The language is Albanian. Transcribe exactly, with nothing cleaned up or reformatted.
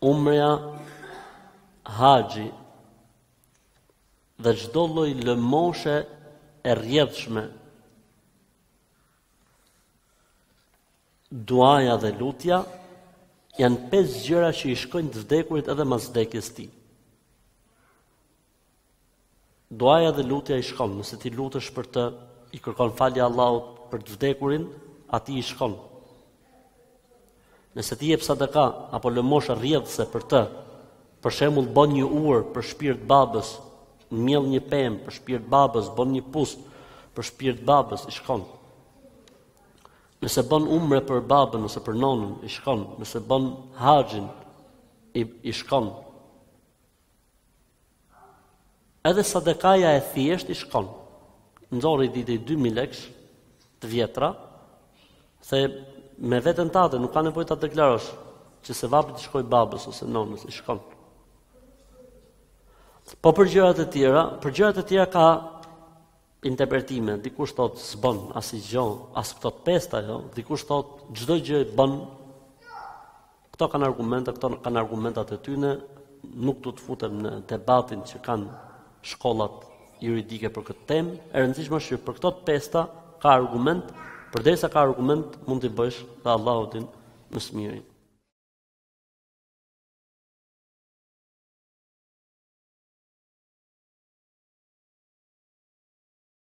umrja, haxhi dhe çdo lloj lëmoshe e rrjedhshme, duaja dhe lutja janë pesë gjëra që i shkojnë të vdekurit edhe mas vdekjes tij. Duaja dhe lutja i shkon, nëse ti lutesh për të, i kërkon falje Allahut për të vdekurin, atij i shkon. Nëse ti jep sadaka apo lëmosh rrjedhse për të, për shembull bën një ur për shpirt babës, mjell një pemë për shpirt babës, bën një pust për shpirt babës, i shkon. Nëse bën umre për babën ose për nonën, i shkon. Nëse bën haxhin, i, i shkon. Edhe sadakaja e thjesht i shkon. Nxorri ditë dy mijë lekësh të vjetra, se me veten tate nuk ka nevojë ta deklarosh që se vapi të shkoj babës ose nonës, i shkon. Po për gjërat e tjera, për gjërat e tjera ka interpretime. Dikush thot s'bën asgjë, as këto të pesta, jo. Dikush thot çdo gjë bën. Këto kanë argumente, këto kanë argumentat e tyre. Nuk do të futem në debatin që kanë shkollat juridike për këtë temë. E rëndësishme është që për këto të pesta ka argument, përderisa ka argument mund t'i bësh dhe Allahu din më së miri.